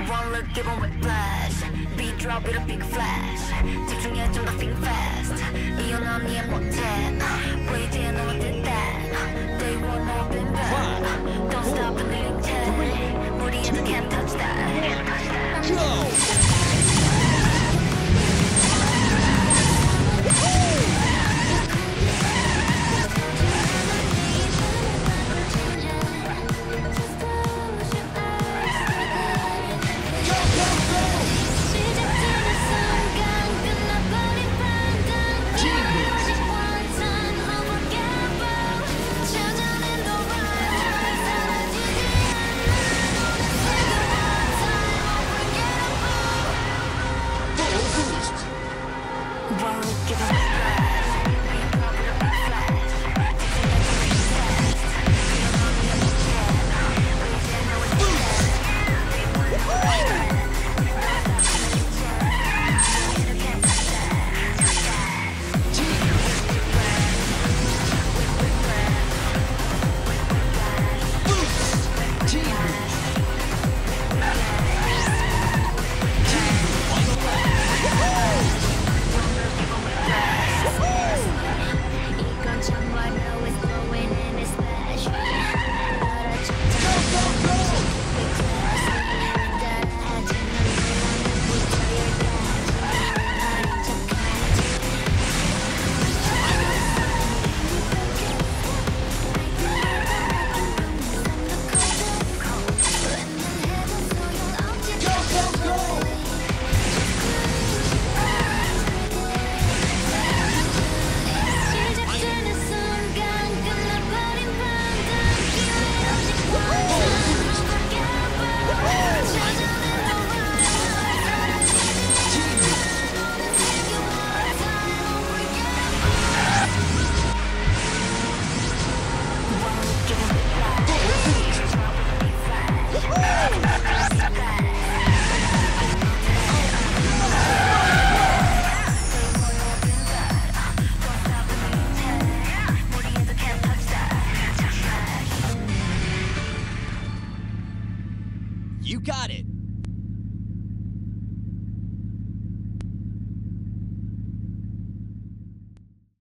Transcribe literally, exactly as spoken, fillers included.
One look given with flash Beat drop with a big flash 집중해 좀 더 think fast 이건 언니의 모태 보이지에 너무 뜬다 Day one open back Don't stop 흔들린 채 우리 애들 can't touch that